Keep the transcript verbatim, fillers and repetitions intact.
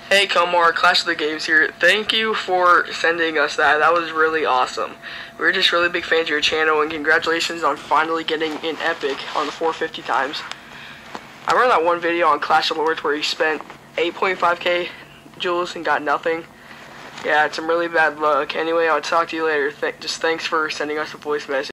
Hey Komar, Clash of the Games here. Thank you for sending us that. That was really awesome. We're just really big fans of your channel, and congratulations on finally getting an epic on the four fifty times. I remember that one video on Clash of Lords where you spent eight point five K jewels and got nothing. Yeah, it's some really bad luck. Anyway, I'll talk to you later. Th just thanks for sending us a voice message.